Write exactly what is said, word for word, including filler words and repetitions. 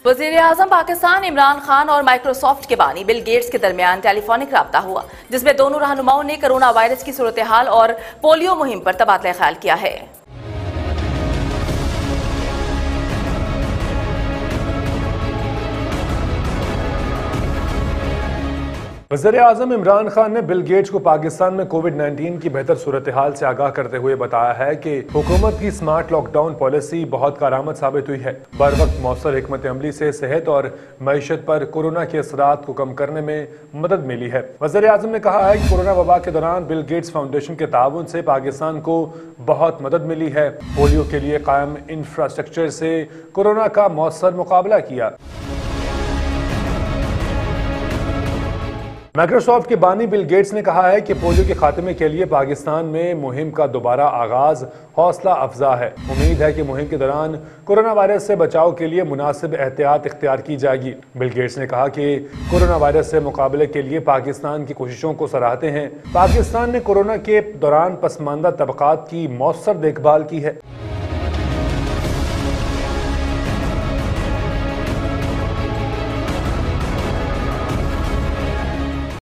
وزیر اعظم پاکستان عمران خان اور مائیکروسافٹ کے بانی بل گیٹس کے درمیان ٹیلی فونک رابطہ ہوا، جس میں دونوں رہنماؤں نے کرونا وائرس کی صورتحال اور پولیو مہم پر تبادلہ خیال کیا ہے۔ وزیر اعظم عمران خان نے بل گیٹس کو پاکستان میں کووڈ نائنٹین کی بہتر صورتحال سے آگاہ کرتے ہوئے بتایا ہے کہ حکومت کی سمارٹ لاک ڈاؤن پالیسی بہت کارآمد ثابت ہوئی ہے۔ بر وقت مؤثر حکمت عملی سے صحت اور معیشت پر کورونا کے اثرات کو کم کرنے میں مدد ملی ہے۔ وزیر اعظم نے کہا ہے کہ کورونا وبا کے دوران بل گیٹس فاؤنڈیشن کے تعاون سے پاکستان کو بہت مدد ملی ہے۔ پولیو کے لیے قائم انفراسٹرکچر سے کورونا کا مؤثر مقابلہ کیا۔ مائیکروسافٹ کے بانی بل گیٹس نے کہا ہے کہ پولیو کے خاتمے کے لیے پاکستان میں مہم کا دوبارہ آغاز حوصلہ افزا ہے۔ امید ہے کہ مہم کے دوران کورونا وائرس سے بچاؤ کے لیے مناسب احتیاط اختیار کی جائے گی۔ بل گیٹس نے کہا کہ کورونا وائرس سے مقابلے کے لیے پاکستان کی کوششوں کو سراہتے ہیں۔ پاکستان نے کورونا کے دوران پسماندہ طبقات کی مؤثر دیکھ بھال کی ہے۔